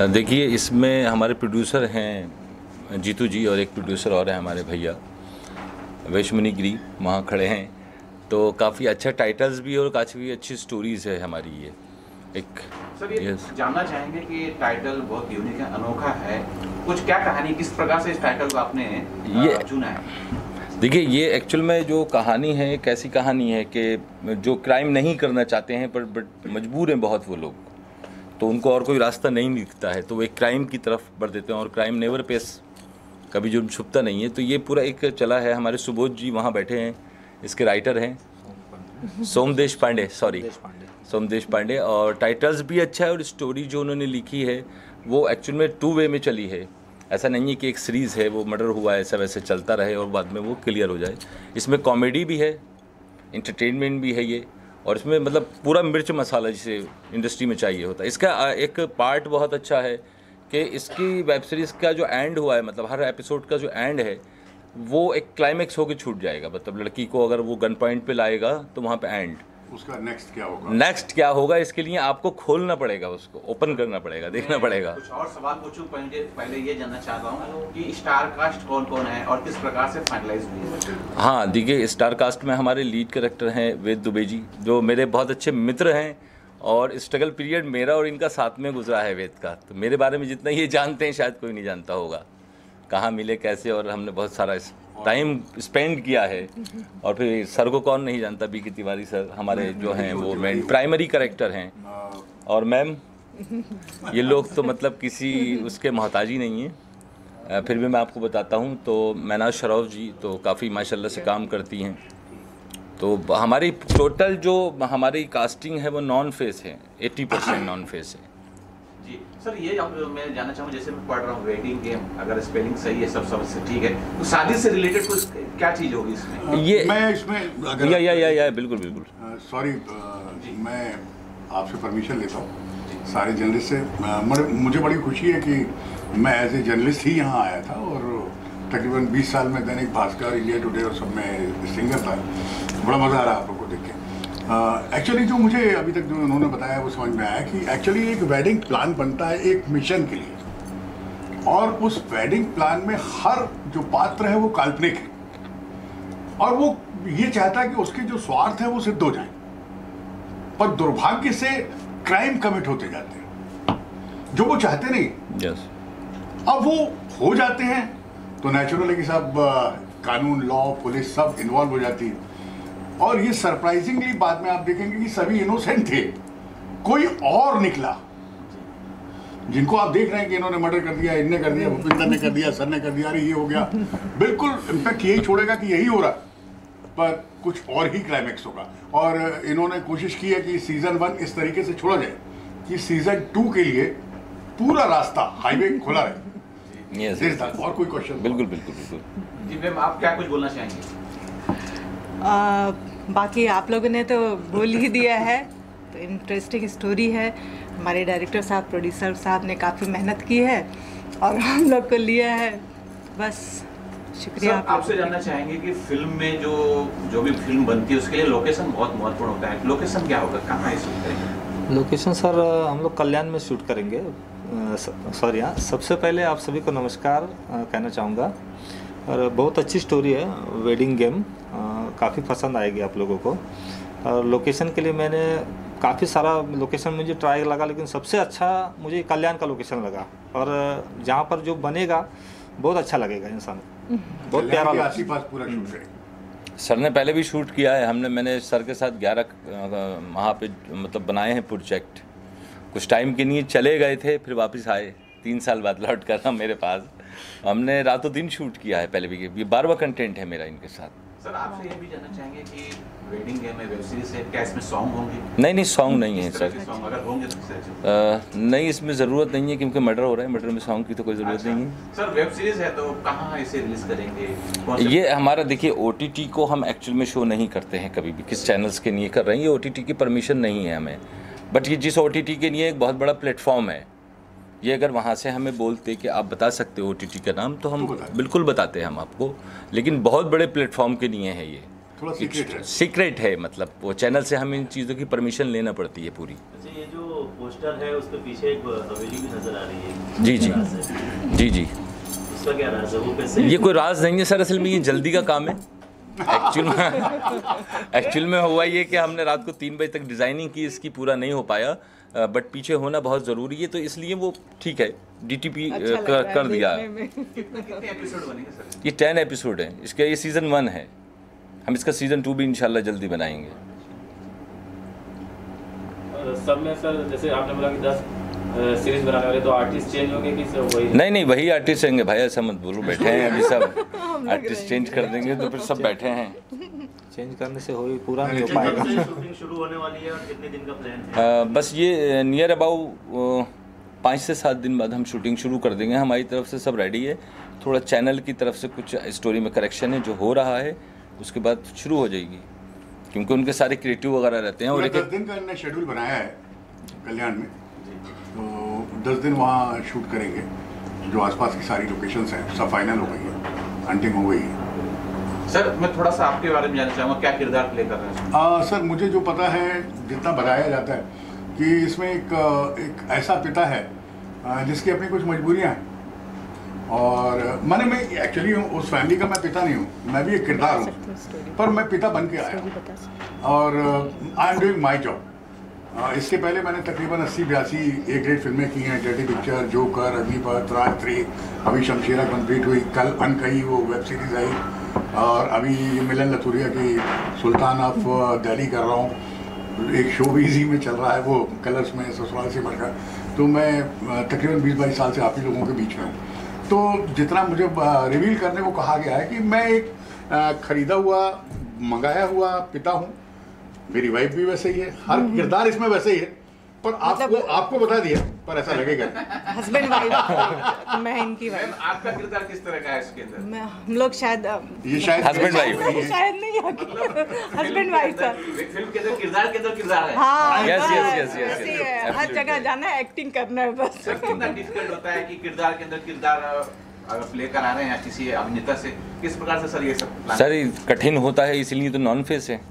देखिए, इसमें हमारे प्रोड्यूसर हैं जीतू जी, और एक प्रोड्यूसर और हैं हमारे भैया वैश्मनी गिरी, वहाँ खड़े हैं। तो काफ़ी अच्छा टाइटल्स भी और काफ़ी अच्छी स्टोरीज़ है हमारी ये एक। सर ये जानना चाहेंगे कि टाइटल बहुत यूनिक है, अनोखा है, कुछ क्या कहानी, किस प्रकार से इस टाइटल को आपने ये चुना है? देखिए, ये एक्चुअल में जो कहानी है एक ऐसी कहानी है कि जो क्राइम नहीं करना चाहते हैं बट मजबूर हैं बहुत वो लोग, तो उनको और कोई रास्ता नहीं दिखता है, तो वो एक क्राइम की तरफ बढ़ देते हैं, और क्राइम नेवर पेस, कभी जुर्म छुपता नहीं है। तो ये पूरा एक चला है। हमारे सुबोध जी वहाँ बैठे हैं, इसके राइटर हैं सोमदेश पांडे, और टाइटल्स भी अच्छा है, और स्टोरी जो उन्होंने लिखी है वो एक्चुअल में 2 वे में चली है। ऐसा नहीं है कि एक सीरीज़ है, वो मर्डर हुआ ऐसा वैसे चलता रहे और बाद में वो क्लियर हो जाए। इसमें कॉमेडी भी है, इंटरटेनमेंट भी है ये, और इसमें मतलब पूरा मिर्च मसाला जिसे इंडस्ट्री में चाहिए होता है। इसका एक पार्ट बहुत अच्छा है कि इसकी वेब सीरीज़ का जो एंड हुआ है, मतलब हर एपिसोड का जो एंड है वो एक क्लाइमेक्स होकर छूट जाएगा। मतलब लड़की को अगर वो गन पॉइंट पे लाएगा तो वहाँ पे एंड, उसका नेक्स्ट क्या होगा इसके लिए आपको खोलना पड़ेगा, उसको ओपन करना पड़ेगा, देखना पड़ेगा। कुछ और सवाल पूछूं, पहले ये जानना चाहता हूँ कि स्टार कास्ट कौन कौन है और किस प्रकार से फाइनलाइज हुई है? हाँ, देखिए, स्टार कास्ट में हमारे लीड कैरेक्टर हैं वेद दुबे जी, जो मेरे बहुत अच्छे मित्र हैं, और स्ट्रगल पीरियड मेरा और इनका साथ में गुजरा है वेद का। तो मेरे बारे में जितना ये जानते हैं शायद कोई नहीं जानता होगा, कहाँ मिले कैसे, और हमने बहुत सारा टाइम स्पेंड किया है। और फिर सर को कौन नहीं जानता, बी के तिवारी सर हमारे जो हैं वो मेन प्राइमरी कैरेक्टर हैं, और मैम ये लोग तो मतलब किसी उसके मोहताज ही नहीं है। फिर भी मैं आपको बताता हूँ, तो मैनाज शरौफ जी तो काफ़ी माशाल्लाह से काम करती हैं। तो हमारी टोटल जो हमारी कास्टिंग है वो नॉन फेस है, 80% नॉन फेस है जी। सर ये मैं जानना चाहूँगा, जैसे मैं पढ़ रहा हूँ वेडिंग गेम, अगर स्पेलिंग सही है सब से ठीक है, तो शादी से रिलेटेड कुछ क्या चीज़ होगी इसमें? ये मैं इसमें या बिल्कुल सॉरी, मैं आपसे परमिशन लेता हूँ सारे जर्नलिस्ट से। मुझे बड़ी खुशी है कि मैं एज ए जर्नलिस्ट ही यहाँ आया था, और तकरीबन 20 साल में दैनिक भास्कर, इंडिया टुडे और सब में सिंगर था। बड़ा मज़ा आ रहा है आप लोग को देख के। एक्चुअली जो मुझे अभी तक जो उन्होंने बताया वो समझ में आया कि एक्चुअली एक वेडिंग प्लान बनता है एक मिशन के लिए, और उस वेडिंग प्लान में हर जो पात्र है वो काल्पनिक है, और वो ये चाहता है कि उसके जो स्वार्थ है वो सिद्ध हो जाए, पर दुर्भाग्य से क्राइम कमिट होते जाते हैं जो वो चाहते नहीं। yes. अब वो हो जाते हैं तो नेचुरल है कि सब कानून, लॉ, पुलिस सब इन्वॉल्व हो जाती है, और ये सरप्राइजिंगली बाद में आप देखेंगे कि सभी इनोसेंट थे, कोई और निकला जिनको आप देख रहे हैं कि इन्होंने मर्डर कर दिया, इनने कर दिया, भूपिंदर ने कर दिया, सर ने कर दिया, अरे ये हो गया, बिल्कुल इम्पैक्ट यही छोड़ेगा कि यही हो रहा, पर कुछ और ही क्लाइमेक्स होगा। और इन्होंने कोशिश की है कि सीजन 1 इस तरीके से छोड़ा जाए कि सीजन 2 के लिए पूरा रास्ता हाईवे खुला रहे। और कोई क्वेश्चन? बिल्कुल जी मैम, आप क्या कुछ बोलना चाहेंगे? बाकी आप लोगों ने तो बोल ही दिया है। तो इंटरेस्टिंग स्टोरी है, हमारे डायरेक्टर साहब, प्रोड्यूसर साहब ने काफ़ी मेहनत की है और हम लोग को लिया है, बस शुक्रिया। आपसे जानना चाहेंगे कि फिल्म में जो भी फिल्म बनती है उसके लिए लोकेशन बहुत महत्वपूर्ण होता है। लोकेशन क्या होगा, कहाँ शूट करेंगे? लोकेशन सर हम लोग कल्याण में शूट करेंगे। सॉरी, हाँ, सबसे पहले आप सभी को नमस्कार कहना चाहूँगा, और बहुत अच्छी स्टोरी है वेडिंग गेम, काफ़ी पसंद आएगी आप लोगों को। और लोकेशन के लिए मैंने काफ़ी सारा लोकेशन मुझे ट्राई लगा, लेकिन सबसे अच्छा मुझे कल्याण का लोकेशन लगा, और जहाँ पर जो बनेगा बहुत अच्छा लगेगा इंसान, बहुत प्यारा पूरा शूट करेंगे। सर ने पहले भी शूट किया है, मैंने सर के साथ 11 वहाँ पे मतलब बनाए हैं प्रोजेक्ट। कुछ टाइम के लिए चले गए थे, फिर वापस आए 3 साल बाद लौट कर मेरे पास। हमने रातों दिन शूट किया है पहले भी, ये 12वां कंटेंट है मेरा इनके साथ। सर आपसे ये भी जानना चाहेंगे कि वेडिंग गेम में, वेब सीरीज है, क्या इसमें सॉन्ग होंगे? नहीं, सॉन्ग नहीं है सर। सॉन्ग अगर होंगे तो नहीं, इसमें ज़रूरत नहीं है, क्योंकि मर्डर हो रहा है, मर्डर में सॉन्ग की तो कोई ज़रूरत नहीं है। सर वेब सीरीज है तो कहाँ इसे रिलीज करेंगे? ये हमारा देखिए, OTT को हम एक्चुअल में शो नहीं करते हैं कभी भी, किस चैनल्स के लिए कर रहे हैं, ये OTT की परमिशन नहीं है हमें। बट ये जिस OTT के लिए एक बहुत बड़ा प्लेटफॉर्म है, ये अगर वहाँ से हमें बोलते कि आप बता सकते हो OTT का नाम, तो हम बिल्कुल बताते हैं हम आपको, लेकिन बहुत बड़े प्लेटफॉर्म के लिए है ये। थोड़ा सीक्रेट है। सीक्रेट है, मतलब वो चैनल से हमें इन चीज़ों की परमिशन लेना पड़ती है पूरी। अच्छा, ये जो पोस्टर है उसके पीछे एक हवेली भी नजर आ रही है। जी जी जी जी, उसका क्या राज है, वो कैसे? ये कोई राज नहीं है सर, असल में ये जल्दी का काम है। एक्चुअल में हुआ ये कि हमने रात को 3 बजे तक डिज़ाइनिंग की, इसकी पूरा नहीं हो पाया, बट पीछे होना बहुत ज़रूरी है, तो इसलिए वो ठीक है DTP कर दिया। कितने एपिसोड बनेंगे सर? ये 10 एपिसोड है इसका, ये सीज़न 1 है। हम इसका सीज़न 2 भी इंशाल्लाह जल्दी बनाएंगे। सब में सर जैसे आपने बोला कि 10 सीरीज बनाने वाले, तो आर्टिस्ट चेंज होंगे कि सब वही? नहीं, वही आर्टिस्ट रहेंगे भाई, ऐसा मत बोलो, बैठे हैं अभी सब। आर्टिस्ट चेंज कर देंगे तो फिर सब बैठे हैं। चेंज करने से हो पूरा नहीं हो पाएगा। शूटिंग शुरू होने वाली है और कितने दिन का प्लान है? बस ये नियर अबाउट 5 से 7 दिन बाद हम शूटिंग शुरू कर देंगे। हमारी तरफ से सब रेडी है, थोड़ा चैनल की तरफ से कुछ स्टोरी में करेक्शन है जो हो रहा है, उसके बाद शुरू हो जाएगी, क्योंकि उनके सारे क्रिएटिव वगैरह रहते हैं। और 10 दिन का इन्होंने शेड्यूल बनाया है कल्याण में, तो 10 दिन वहाँ शूट करेंगे। जो आसपास की सारी लोकेशंस हैं सब फाइनल हो गई है, हंटिंग हो गई है। सर मैं थोड़ा सा आपके बारे में जानना चाहूँगा, क्या किरदार प्ले कर रहे हैं? सर मुझे जो पता है, जितना बताया जाता है कि इसमें एक ऐसा पिता है जिसकी अपनी कुछ मजबूरियां हैं, और मैं एक्चुअली उस फैमिली का मैं पिता नहीं हूँ, मैं भी एक किरदार हूँ, पर मैं पिता बन के आया और I am doing my job. इसके पहले मैंने तकरीबन 80-82 A-ग्रेड फिल्में की हैं, Dirty Picture, Joker, Agneepath, Raaz 3, अभी शमशीरा कंप्लीट हुई, कल अनकही वो वेब सीरीज़ आई, और अभी मिलन लथुरिया की सुल्तान ऑफ दिल्ली कर रहा हूँ, एक शो भी इजी में चल रहा है, वो कलर्स में, ससुराल से बढ़कर। तो मैं तकरीबन 20-22 साल से आप ही लोगों के बीच में हूँ। तो जितना मुझे रिवील करने को कहा गया है कि मैं एक ख़रीदा हुआ, मंगाया हुआ पिता हूँ, मेरी वाइफ भी वैसे ही है, हर किरदार इसमें वैसे ही है, पर आपको बता दिया, पर ऐसा लगेगा हस्बैंड वाइफ। मैं इनकी मैम वाइफ। आपका किरदार किस तरह का है इसके अंदर? हम लोग शायद ये शायद हस्बैंड वाइफ। शायद नहीं, हस्बैंड वाइफ का। फिल्म के अंदर किरदार है। हाँ, Yes, बस, yes, yes, yes, ऐसे ही yes, है, हर absolutely. जगह जाना है, एक्टिंग करना है बस। सर कितना डिफिकल्ट होता है कि किरदार के अंदर किरदार अगर प्ले करा रहे हैं या किसी अभिनेता से, किस प्रकार से सर ये सब plan सर ये कठिन होता है, इसलिए तो नॉन फेस है।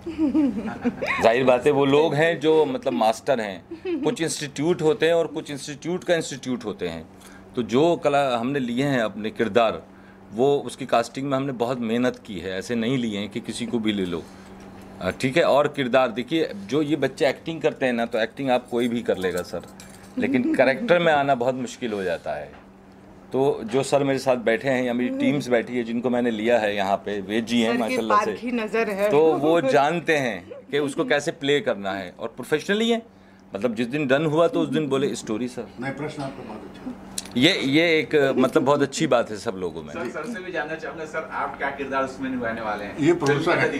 जाहिर बात है, वो लोग हैं जो मतलब मास्टर हैं। कुछ इंस्टीट्यूट होते हैं और कुछ इंस्टीट्यूट का इंस्टीट्यूट होते हैं। तो जो कला हमने लिए हैं अपने किरदार, वो उसकी कास्टिंग में हमने बहुत मेहनत की है, ऐसे नहीं लिए हैं कि किसी को भी ले लो, ठीक है। और किरदार देखिए, जो ये बच्चे एक्टिंग करते हैं ना, तो एक्टिंग आप कोई भी कर लेगा सर, लेकिन कैरेक्टर में आना बहुत मुश्किल हो जाता है। तो जो सर मेरे साथ बैठे हैं या मेरी टीम्स बैठी है जिनको मैंने लिया है यहाँ पे, वेद जी हैं माशाल्लाह से, नजर है, तो वो जानते हैं कि उसको कैसे प्ले करना है, और प्रोफेशनली है। मतलब जिस दिन डन हुआ तो उस दिन बोले स्टोरी सर। नहीं, प्रश्न आपका बहुत अच्छा। ये एक मतलब बहुत अच्छी बात है सब लोगों में। सर से भी जानना चाहूंगा सर, आप क्या किरदार उसमें निभाने वाले हैं? ये प्रोड्यूसर है।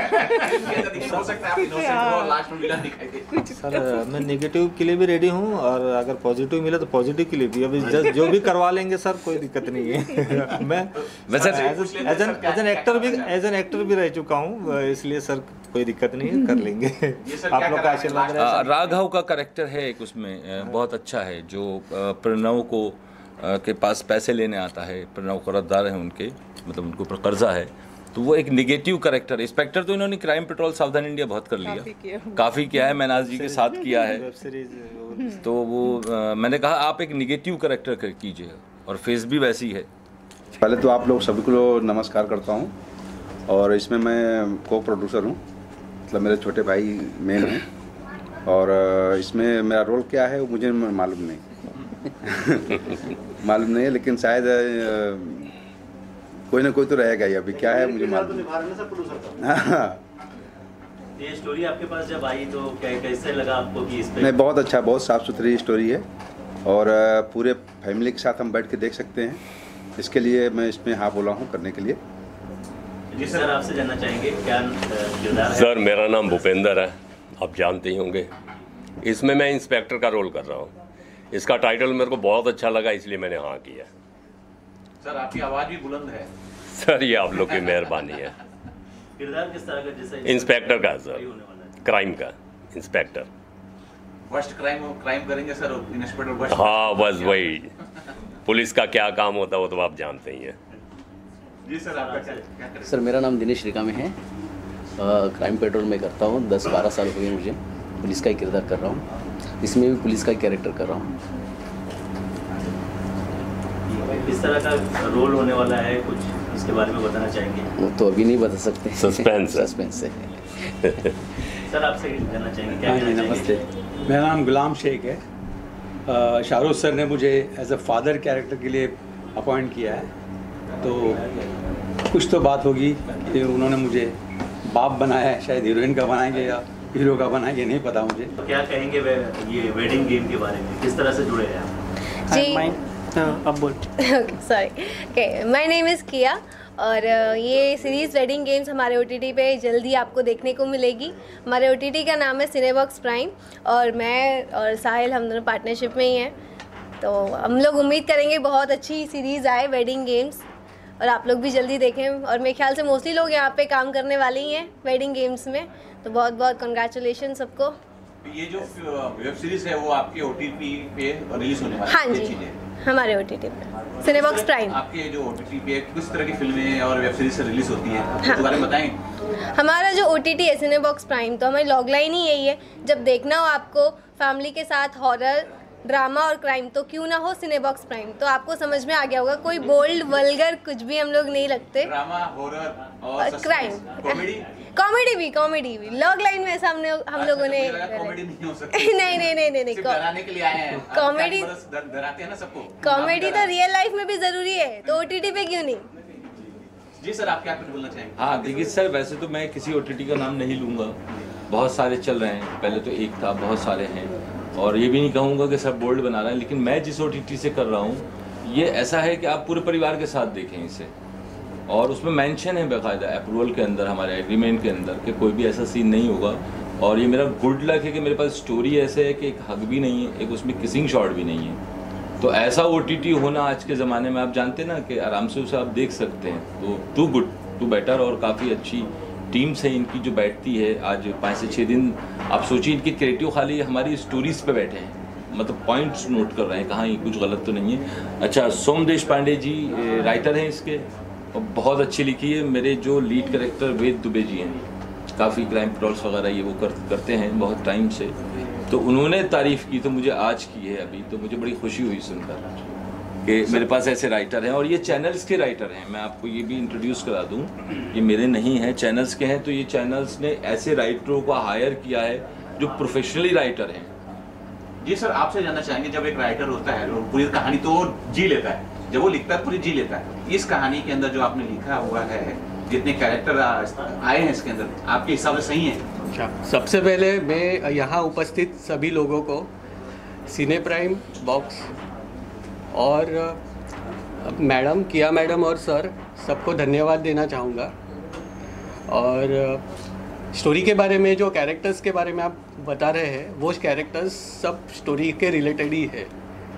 हो सकता है आप इनोसेंट हो और लास्ट में विलन दिखाई दे। सर मैं नेगेटिव के लिए भी रेडी हूँ, और अगर पॉजिटिव मिले तो पॉजिटिव के लिए भी। अभी जो भी करवा लेंगे सर, कोई दिक्कत नहीं है। मैं वैसे एज एन एक्टर भी रह चुका हूँ, इसलिए सर कोई दिक्कत नहीं है, कर लेंगे। आप लोग का आशीर्वाद रहे। राघव का कैरेक्टर है एक उसमें, बहुत अच्छा है, जो प्रणव को के पास पैसे लेने आता है। प्रणव कर्जदार हैं उनके, मतलब उनको ऊपर कर्जा है, तो वो एक निगेटिव कैरेक्टर। इंस्पेक्टर तो इन्होंने क्राइम पेट्रोल सावधान इंडिया बहुत कर लिया, काफ़ी किया है, मैनाज जी के साथ किया है, वेब सीरीज। तो वो मैंने कहा आप एक निगेटिव कैरेक्टर कीजिए, और फेस भी वैसी है। पहले तो आप लोग सभी को नमस्कार करता हूँ, और इसमें मैं को प्रोड्यूसर हूँ, मतलब मेरे छोटे भाई मेन हैं, और इसमें मेरा रोल क्या है वो मुझे मालूम नहीं मालूम नहीं है, लेकिन शायद कोई ना कोई तो रहेगा ही। अभी क्या है मुझे मालूम नहीं। ये स्टोरी आपके पास जब आई तो कैसे लगा आपको कि इस पे? नहीं, बहुत अच्छा, बहुत साफ़ सुथरी स्टोरी है, और पूरे फैमिली के साथ हम बैठ के देख सकते हैं। इसके लिए मैं इसमें हाँ बोला हूँ करने के लिए। जी सर, आपसे जानना चाहेंगे क्या किरदार है? सर मेरा नाम भूपेंद्र है, आप जानते ही होंगे। इसमें मैं इंस्पेक्टर का रोल कर रहा हूँ। इसका टाइटल मेरे को बहुत अच्छा लगा, इसलिए मैंने हाँ किया। सर आपकी आवाज भी बुलंद है। सर ये आप लोग की मेहरबानी है। किरदार किस तरह का? जैसे इंस्पेक्टर का सर, क्राइम का इंस्पेक्टर। वर्स्ट क्राइम करेंगे सर, इंस्पेक्टर वर्स्ट। हाँ बस वही, पुलिस का क्या काम होता है वो तो आप जानते ही हैं। जी सर, आपका क्या करें? सर मेरा नाम दिनेश रिकामी है, क्राइम पेट्रोल में करता हूँ, 10-12 साल हो गए मुझे। पुलिस का ही किरदार कर रहा हूँ, इसमें भी पुलिस का ही कैरेक्टर कर रहा हूँ। किस तरह का रोल होने वाला है, कुछ इसके बारे में बताना चाहेंगे? वो तो अभी नहीं बता सकते, सस्पेंस है। सर आपसे जानना चाहेंगे, क्या कहना चाहेंगे? नमस्ते, मेरा नाम गुलाम शेख है। शाहरुख सर ने मुझे एज अ फादर कैरेक्टर के लिए अपॉइंट किया है, तो कुछ तो बात होगी कि उन्होंने मुझे बाप बनाया है, शायद हीरोइन का बनाएंगे या हीरो का बनाएंगे, नहीं पता मुझे। तो क्या कहेंगे ये वेडिंग गेम के बारे में, किस तरह से जुड़े हैं आप? जी अब बोल सॉरी माय नेम इज़ किया, और ये सीरीज़ वेडिंग गेम्स हमारे OTT पे जल्दी आपको देखने को मिलेगी। हमारे OTT का नाम है सिनेबॉक्स प्राइम, और मैं और साहिल हम दोनों पार्टनरशिप में ही हैं। तो हम लोग उम्मीद करेंगे बहुत अच्छी सीरीज़ आए वेडिंग गेम्स, और आप लोग भी जल्दी देखें। और मेरे ख्याल से मोस्टली लोग यहाँ पे काम करने वाले ही हैं वेडिंग गेम्स में, तो बहुत बहुत कंग्रेचुलेशन सबको। ये जो वेब सीरीज है वो आपके OTT पे रिलीज होने वाली है? हाँ जी, हमारे OTT पे सिनेबॉक्स प्राइम। आपके जो OTT पे किस तरह की फिल्में और वेब सीरीज से रिलीज होती है, हाँ। उसके बारे में बताएं। हमारा जो OTT है सिनेबॉक्स प्राइम, तो हमारी लॉगलाइन ही यही है, जब देखना हो आपको फैमिली के साथ हॉरर, ड्रामा और क्राइम, तो क्यों ना हो सिनेबॉक्स प्राइम। तो आपको समझ में आ गया होगा, कोई बोल्ड वल्गर कुछ भी हम लोग नहीं रखते। ड्रामा, हॉरर और क्राइम, कॉमेडी भी लॉग लाइन में ऐसा हम लोगों ने कॉमेडी नहीं हो सकती। नहीं डराने के लिए आए हैं। कॉमेडी डराते हैं ना सबको। कॉमेडी तो रियल लाइफ में भी जरूरी है, तो OTT पे क्यों नहीं। जी सर, आप क्या कुछ बोलना चाहेंगे? हाँ देखिए सर, वैसे तो मैं किसी OTT का नाम नहीं लूँगा, बहुत सारे चल रहे हैं, पहले तो एक था, बहुत सारे हैं, और ये भी नहीं कहूँगा कि सब बोल्ड बना रहे हैं, लेकिन मैं जिस OTT से कर रहा हूँ ये ऐसा है कि आप पूरे परिवार के साथ देखें इसे, और उसमें मेंशन है बाकायदा अप्रूवल के अंदर, हमारे एग्रीमेंट के अंदर, कि कोई भी ऐसा सीन नहीं होगा। और ये मेरा गुड लक है कि मेरे पास स्टोरी ऐसे है कि एक हग भी नहीं है, एक उसमें किसिंग शॉट भी नहीं है। तो ऐसा OTT होना आज के ज़माने में, आप जानते हैं ना कि आराम से उसे आप देख सकते हैं, तो टू गुड टू बेटर। और काफ़ी अच्छी टीम्स है इनकी जो बैठती है, आज 5 से 6 दिन आप सोचिए, इनकी क्रिएटिव खाली हमारी स्टोरीज़ पे बैठे हैं, मतलब पॉइंट्स नोट कर रहे हैं, कहाँ ये कुछ गलत तो नहीं है। अच्छा, सोमदेश पांडे जी राइटर हैं इसके, और बहुत अच्छी लिखी है। मेरे जो लीड कैरेक्टर वेद दुबे जी हैं, काफ़ी क्राइम पेट्रोल्स वगैरह ये वो करते हैं बहुत टाइम से, तो उन्होंने तारीफ़ की, तो मुझे आज की है अभी, तो मुझे बड़ी खुशी हुई सुनकर कि मेरे पास ऐसे राइटर हैं, और ये चैनल्स के राइटर हैं। मैं आपको ये भी इंट्रोड्यूस करा दूं, ये मेरे नहीं हैं, चैनल्स के हैं। तो ये चैनल्स ने ऐसे राइटरों को हायर किया है जो प्रोफेशनली राइटर हैं। जी सर, आपसे जानना चाहेंगे, जब एक राइटर होता है वो पूरी कहानी तो जी लेता है, जब वो लिखता है पूरी जी लेता है, इस कहानी के अंदर जो आपने लिखा हुआ है, जितने कैरेक्टर आए हैं इसके अंदर, आपके हिसाब से सही है? सबसे पहले मैं यहाँ उपस्थित सभी लोगों को सिने प्राइम बॉक्स और मैडम किया मैडम और सर सबको धन्यवाद देना चाहूँगा। और स्टोरी के बारे में, जो कैरेक्टर्स के बारे में आप बता रहे हैं, वो कैरेक्टर्स सब स्टोरी के रिलेटेड ही है।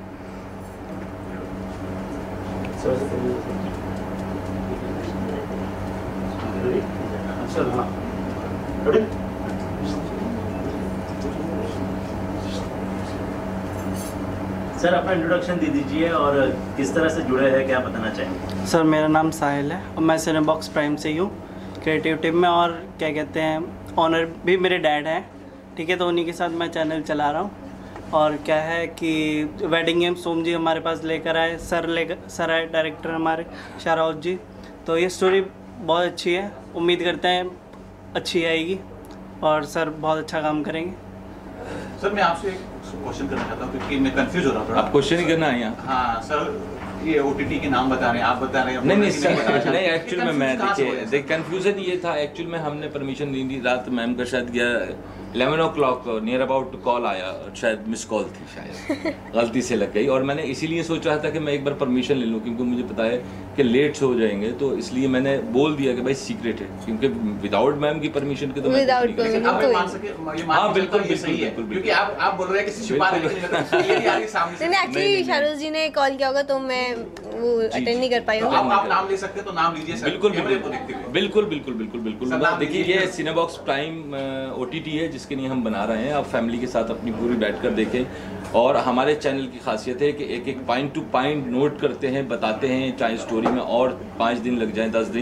सर अपना इंट्रोडक्शन दे दीजिए और किस तरह से जुड़े हैं, क्या बताना चाहेंगे? सर मेरा नाम साहिल है और मैं सिनेबॉक्स प्राइम से ही हूँ, क्रिएटिव टीम में, और क्या कहते हैं ऑनर भी मेरे डैड हैं, ठीक है, तो उन्हीं के साथ मैं चैनल चला रहा हूँ। और क्या है कि वेडिंग गेम सोम जी हमारे पास लेकर आए, सर आए डायरेक्टर हमारे शाहरुख जी, तो ये स्टोरी बहुत अच्छी है, उम्मीद करते हैं अच्छी आएगी और सर बहुत अच्छा काम करेंगे। सर मैं आपसे एक क्वेश्चन करना चाहता हूँ क्योंकि मैं कंफ्यूज हो रहा हूँ थोड़ा। आप क्वेश्चन ही करना है यहाँ? हाँ सर, ये OTT के नाम बता रहे हैं, आप बता रहे हैं। नहीं एक्चुअल में मैं देखिए कंफ्यूजन ये था, एक्चुअल में हमने परमिशन नहीं दी, रात मैम का शायद गया 11 o'clock नियर अबाउट कॉल आया, शायद मिस कॉल थी, शायद गलती से लग गई, और मैंने इसीलिए सोच रहा था कि मैं एक बार परमिशन ले लूँ, क्योंकि मुझे पता है कि लेट हो जाएंगे, तो इसलिए मैंने बोल दिया कि भाई सीक्रेट है, क्योंकि विदाउट मैम की परमिशन के तो हाँ बिल्कुल सही है, क्योंकि आप बोल रहे हैं कि छिपा रहे हैं। एक्चुअली शाहरुख जी ने कॉल किया होगा तो मैं वो अटेंड नहीं कर पाई हूँ। आप नाम ले सकते तो नाम लीजिए सर। बिल्कुल। देखिए ये सिनेबॉक्स प्राइम OTT है जिसके लिए हम बना रहे हैं, आप फैमिली के साथ अपनी पूरी बैठकर देखें, और हमारे चैनल की खासियत है कि एक पॉइंट टू पॉइंट नोट करते हैं, बताते हैं, चाहे स्टोरी में और 5 दिन लग जाएं 10 दिन,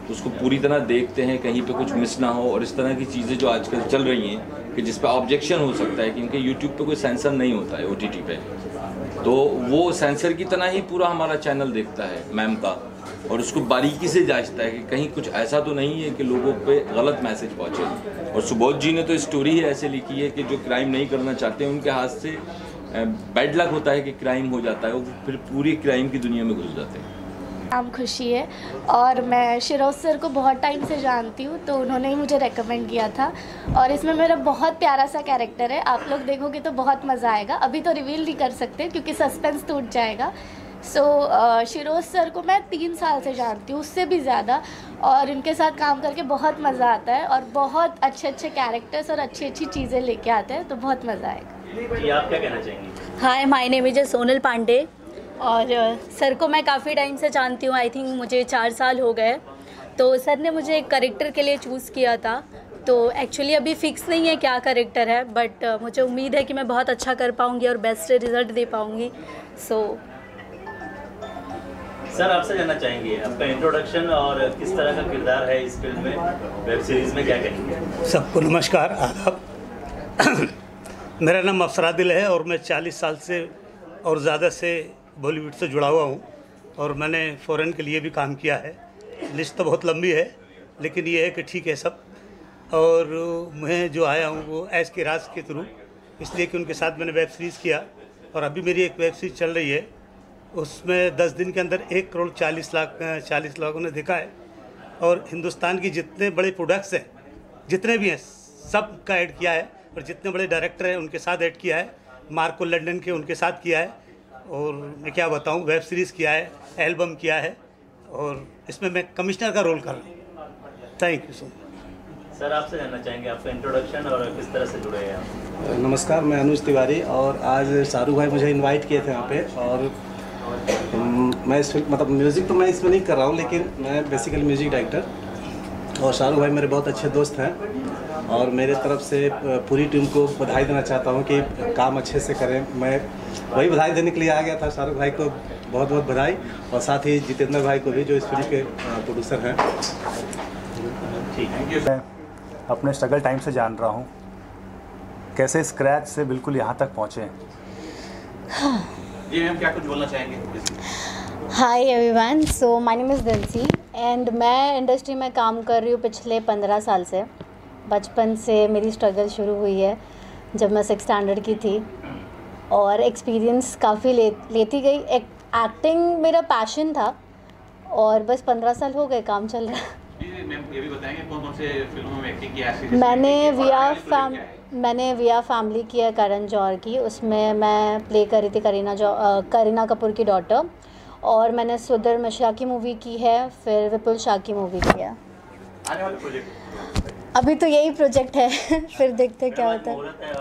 उसको पूरी तरह देखते हैं, कहीं पे कुछ मिस ना हो। और इस तरह की चीज़ें जो आजकल चल रही हैं कि जिस पे ऑब्जेक्शन हो सकता है, क्योंकि यूट्यूब पे कोई सेंसर नहीं होता है OTT पे, तो वो सेंसर की तरह ही पूरा हमारा चैनल देखता है मैम का, और उसको बारीकी से जांचता है कि कहीं कुछ ऐसा तो नहीं है कि लोगों पे गलत मैसेज पहुंचे। और सुबोध जी ने तो स्टोरी ही ऐसे लिखी है कि जो क्राइम नहीं करना चाहते उनके हाथ से बैड लक होता है कि क्राइम हो जाता है, वो फिर पूरी क्राइम की दुनिया में घुस जाते हैं। नाम खुशी है और मैं शिरोज सर को बहुत टाइम से जानती हूँ, तो उन्होंने ही मुझे रेकमेंड किया था। और इसमें मेरा बहुत प्यारा सा कैरेक्टर है, आप लोग देखोगे तो बहुत मज़ा आएगा। अभी तो रिवील नहीं कर सकते क्योंकि सस्पेंस टूट जाएगा। शिरोज सर को मैं 3 साल से जानती हूँ, उससे भी ज़्यादा, और इनके साथ काम करके बहुत मज़ा आता है और बहुत अच्छे अच्छे कैरेक्टर्स और अच्छी अच्छी चीज़ें लेके आते हैं, तो बहुत मज़ा आएगा। जी आप क्या कहना चाहेंगी? Hi, my name is Sonal Pandey और सर को मैं काफ़ी टाइम से जानती हूँ, आई थिंक मुझे 4 साल हो गए। तो सर ने मुझे एक कैरेक्टर के लिए चूज़ किया था, तो एक्चुअली अभी फिक्स नहीं है क्या कैरेक्टर है, बट मुझे उम्मीद है कि मैं बहुत अच्छा कर पाऊँगी और बेस्ट रिज़ल्ट दे पाऊँगी। सर आपसे जानना चाहेंगे आपका इंट्रोडक्शन और किस तरह का किरदार है इस फिल्म में, वेब सीरीज़ में, क्या कहेंगे? सबको नमस्कार, आदाब। मेरा नाम अफसर दिल है और मैं 40 साल से और ज़्यादा से बॉलीवुड से जुड़ा हुआ हूँ और मैंने फ़ॉरेन के लिए भी काम किया है। लिस्ट तो बहुत लंबी है लेकिन ये है कि ठीक है सब। और मैं जो आया हूँ वो ऐश के राज के थ्रू, इसलिए कि उनके साथ मैंने वेब सीरीज़ किया और अभी मेरी एक वेब सीरीज़ चल रही है, उसमें 10 दिन के अंदर 1 करोड़ 40 लाखों ने देखा है। और हिंदुस्तान की जितने बड़े प्रोडक्ट्स हैं, जितने भी हैं, सब का ऐड किया है और जितने बड़े डायरेक्टर हैं उनके साथ ऐड किया है। मार्को लंदन के उनके साथ किया है और मैं क्या बताऊं, वेब सीरीज़ किया है, एल्बम किया है और इसमें मैं कमिश्नर का रोल कर रहा हूँ। Thank you so much. Sir आपसे जानना चाहेंगे आपका इंट्रोडक्शन और किस तरह से जुड़े हैं आप? नमस्कार, मैं अनुज तिवारी और आज शाहरुख भाई मुझे इनवाइट किए थे यहाँ पे। और मैं इस मतलब म्यूज़िक तो मैं इसमें नहीं कर रहा हूँ, लेकिन मैं बेसिकली म्यूज़िक डायरेक्टर और शाहरुख भाई मेरे बहुत अच्छे दोस्त हैं और मेरे तरफ से पूरी टीम को बधाई देना चाहता हूँ कि काम अच्छे से करें। मैं वही बधाई देने के लिए आ गया था। शाहरुख भाई को बहुत बहुत बधाई और साथ ही जितेंद्र भाई को भी जो इस फिल्म के प्रोड्यूसर हैं। ठीक है, मैं अपने स्ट्रगल टाइम से जान रहा हूँ कैसे स्क्रैच से बिल्कुल यहाँ तक पहुँचे। जी मैम, क्या कुछ बोलना चाहेंगे? Hi everyone, so my name is Dilsi and मैं इंडस्ट्री में काम कर रही हूँ पिछले 15 साल से। बचपन से मेरी स्ट्रगल शुरू हुई है जब मैं 6th स्टैंडर्ड की थी और एक्सपीरियंस काफ़ी लेती गई। एक्टिंग मेरा पैशन था और बस 15 साल हो गए, काम चल रहा है। मैम ये भी बताएंगे कौन कौन से फिल्मों में एक्टिंग किया है? मैंने विया फैमिली की है करण जौहर की, उसमें मैं प्ले कर रही थी करीना कपूर की डॉटर। और मैंने सुधर मिश्रा की मूवी की है, फिर विपुल शाह की मूवी की है। आने वाले प्रोजेक्ट अभी तो यही प्रोजेक्ट है फिर देखते हैं क्या होता है।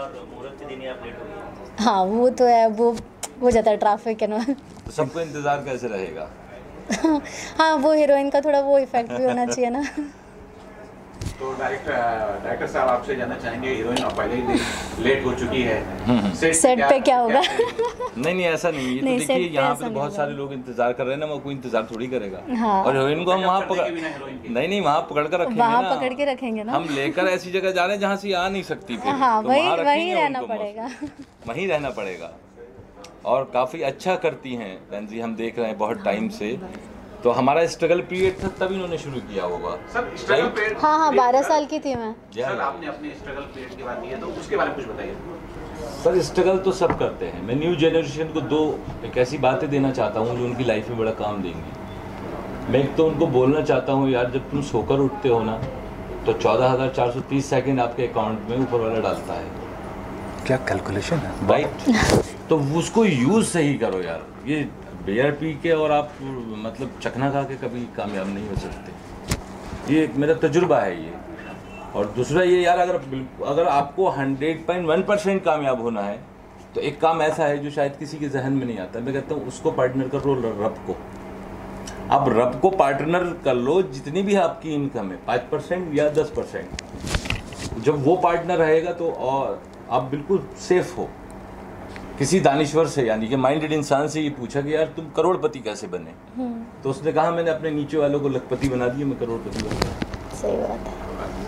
हाँ वो तो है, वो हो जाता है ट्रैफिक है ना। तो सबको इंतज़ार कैसे रहेगा? हाँ वो हीरोइन का थोड़ा वो इफेक्ट भी होना चाहिए ना। तो डायरेक्टर साहब आपसे जानना चाहेंगे, हीरोइन पहले ही लेट हो चुकी है, सेट पे क्या होगा? नहीं ऐसा नहीं है। तो देखिए यहाँ पे बहुत सारे लोग इंतजार कर रहे हैं ना, वो कोई इंतजार थोड़ी करेगा। हाँ। और हीरोइन को हम वहाँ पकड़ नहीं वहाँ पकड़ कर रखेंगे, वहाँ पकड़ के रखेंगे ना। हम लेकर ऐसी जगह जा रहे हैं जहाँ से आ नहीं सकती फिर। हाँ तो वही रहना पड़ेगा। वहीं रहना पड़ेगा। और काफ़ी अच्छा करती हैं बहन जी, हम देख रहे हैं बहुत टाइम से। तो हमारा स्ट्रगल पीरियड था तब इन्होंने शुरू किया होगा। सर स्ट्रगल पीरियड, हाँ 12 साल की थी मैं। सर आपने अपने स्ट्रगल पीरियड की बात की है तो उसके बारे में कुछ बताइए। सर स्ट्रगल तो सब करते हैं। मैं न्यू जनरेशन को एक ऐसी बातें देना चाहता हूँ जो उनकी लाइफ में बड़ा काम देंगी। मैं एक तो उनको बोलना चाहता हूँ, यार जब तुम सोकर उठते हो ना तो 14,430 सेकेंड आपके अकाउंट में ऊपर वाला डालता है। क्या कैलकुलेशन है राइट? तो उसको यूज़ सही करो यार। ये बियर पी के और आप मतलब चखना खा के कभी कामयाब नहीं हो सकते। ये मेरा तजुर्बा है ये। और दूसरा ये यार, अगर आपको 100.1% कामयाब होना है तो एक काम ऐसा है जो शायद किसी के जहन में नहीं आता। मैं कहता हूँ उसको पार्टनर कर लो रब को। आप रब को पार्टनर कर लो, जितनी भी आपकी इनकम है 5% या 10%, जब वो पार्टनर रहेगा तो और आप बिल्कुल सेफ हो। किसी दानिश्वर से यानी कि माइंडेड इंसान से ये पूछा कि यार तुम करोड़पति कैसे बने, तो उसने कहा मैंने अपने नीचे वालों को लखपति बना दिया, मैं करोड़पति बन गया। सही बात है।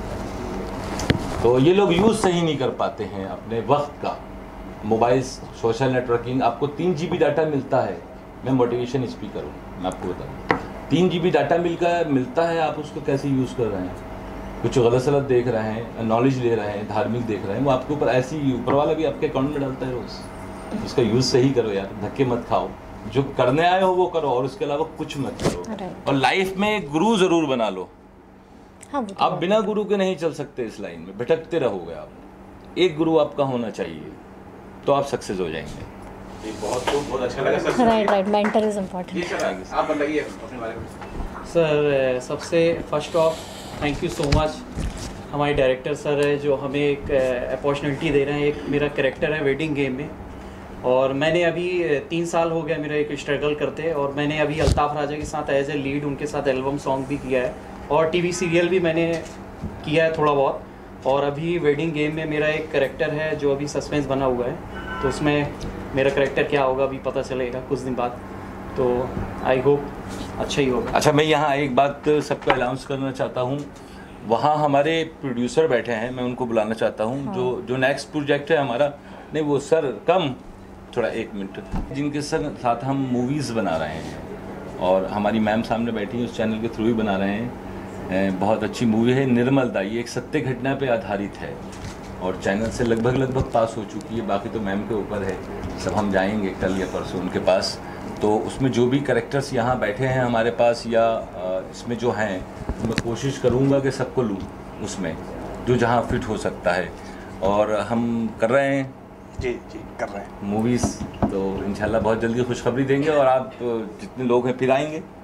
तो ये लोग यूज़ सही नहीं कर पाते हैं अपने वक्त का। मोबाइल, सोशल नेटवर्किंग, आपको 3 GB डाटा मिलता है। मैं मोटिवेशन स्पीकर हूँ, मैं आपको बताऊँ 3 GB डाटा मिलता है, आप उसको कैसे यूज़ कर रहे हैं। कुछ गलत सलत देख रहे हैं, नॉलेज ले रहे हैं, धार्मिक देख रहे हैं, वो आपके ऊपर ऐसी ऊपर वाला भी आपके अकाउंट में डालता है रोज़। उसका यूज़ सही करो यार, धक्के मत खाओ, जो करने आए हो वो करो और उसके अलावा कुछ मत करो। और लाइफ में एक गुरु ज़रूर बना लो। आप बिना गुरु के नहीं चल सकते, इस लाइन में भटकते रहोगे आप। एक गुरु आपका होना चाहिए तो आप सक्सेस हो जाएंगे। बहुत अच्छा लगा sir. Right, mentor is important. आप बताइए अपने बारे में। सर सबसे first of thank you so much हमारे डायरेक्टर सर है जो हमें एक अपॉर्चुनिटी दे रहे हैं। एक मेरा कैरेक्टर है वेडिंग गेम में, और मैंने अभी 3 साल हो गया मेरा एक स्ट्रगल करते, और मैंने अभी अल्ताफ़ राजा के साथ एज ए लीड उनके साथ एल्बम सॉन्ग भी किया है, और टीवी सीरियल भी मैंने किया है थोड़ा बहुत। और अभी वेडिंग गेम में मेरा एक कैरेक्टर है जो अभी सस्पेंस बना हुआ है, तो उसमें मेरा कैरेक्टर क्या होगा अभी पता चलेगा कुछ दिन बाद, तो आई होप अच्छा ही होगा। अच्छा, मैं यहाँ एक बात सबको अनाउंस करना चाहता हूँ। वहाँ हमारे प्रोड्यूसर बैठे हैं, मैं उनको बुलाना चाहता हूँ। हाँ। जो नेक्स्ट प्रोजेक्ट है हमारा, नहीं वो सर कम थोड़ा 1 मिनट, जिनके साथ हम मूवीज़ बना रहे हैं और हमारी मैम सामने बैठी हैं, उस चैनल के थ्रू ही बना रहे हैं। बहुत अच्छी मूवी है निर्मलदा, ये एक सत्य घटना पे आधारित है और चैनल से लगभग पास हो चुकी है। बाकी तो मैम के ऊपर है, सब हम जाएंगे कल या परसों उनके पास। तो उसमें जो भी कैरेक्टर्स यहाँ बैठे हैं हमारे पास या इसमें जो हैं, मैं कोशिश करूँगा कि सबको लूँ उसमें, जो जहाँ फिट हो सकता है। और हम कर रहे हैं जी कर रहे हैं मूवीज़, तो इंशाल्लाह बहुत जल्दी खुशखबरी देंगे और आप जितने लोग हैं फिर आएंगे।